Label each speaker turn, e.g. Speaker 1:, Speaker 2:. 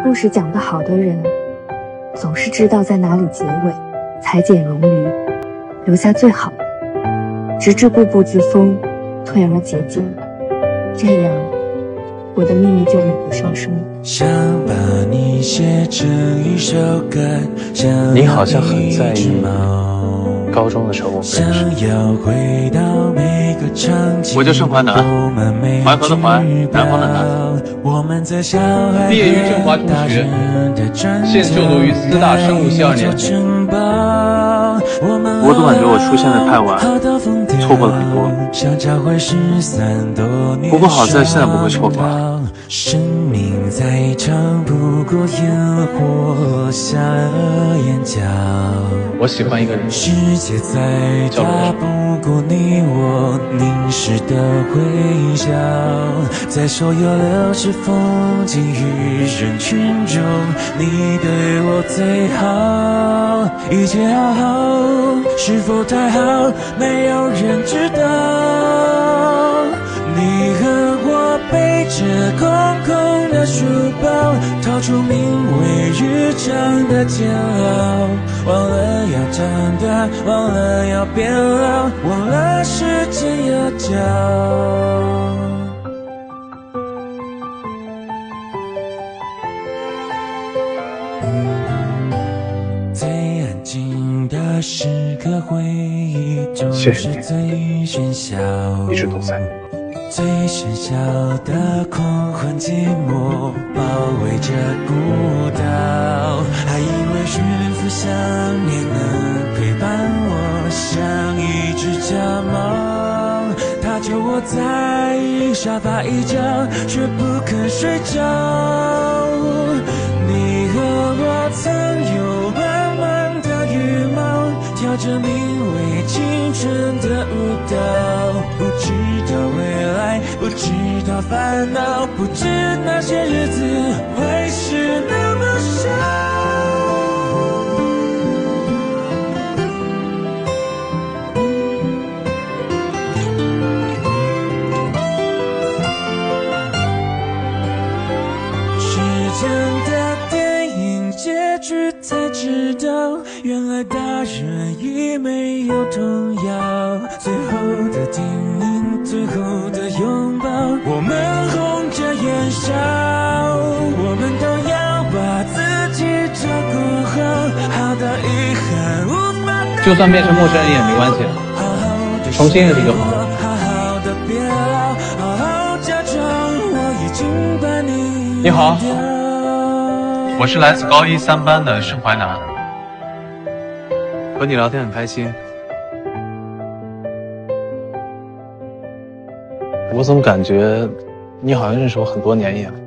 Speaker 1: 故事讲得好的人，总是知道在哪里结尾，裁剪冗余，留下最好的，直至固步自封，退而节俭。这样，我的秘密就美不胜收。
Speaker 2: 想把你写成一首歌，
Speaker 3: 你好像很在意高中的时候我们认识。
Speaker 4: 我叫盛淮南，淮河的淮，南方的南。毕业于振华中学，现就读于师大生物系2年级。
Speaker 3: 我总感觉我出现的太晚，错过了很多。不过好在现在不会错过了。
Speaker 2: 生命再长不过烟火下眼角，
Speaker 4: 我喜欢一个人，
Speaker 2: 世界再大不过你我凝视的微笑，在所有流逝风景与人群中，你对我最好，一切好好，是否太好，没有人知道。你和我背着空空的书包，逃出名为日常的煎熬，忘了要长大，忘了要变老，忘了时间要脚。最安静的时刻，回忆中是最喧嚣，
Speaker 3: 一直都在。
Speaker 2: 最喧嚣的狂欢寂寞包围着孤岛，还以为驯服想念能陪伴我，像一只假猫，它就窝在沙发一角，却不肯睡觉。你和我曾有慢慢的羽毛，跳着名为青春的舞蹈，不知道未来，不知道烦恼，不知那些日子会是那么少。时间的电影结局才知道，原来大人已没有童谣，最后的叮咛，最后的拥抱，我们红着眼笑，我们都要把自己照顾好，好到遗憾无法，
Speaker 4: 就算变成陌生人也没关系，重新认识就好了。你好，我是来自高一3班的盛淮南，
Speaker 3: 和你聊天很开心。我怎么感觉你好像认识我很多年一样？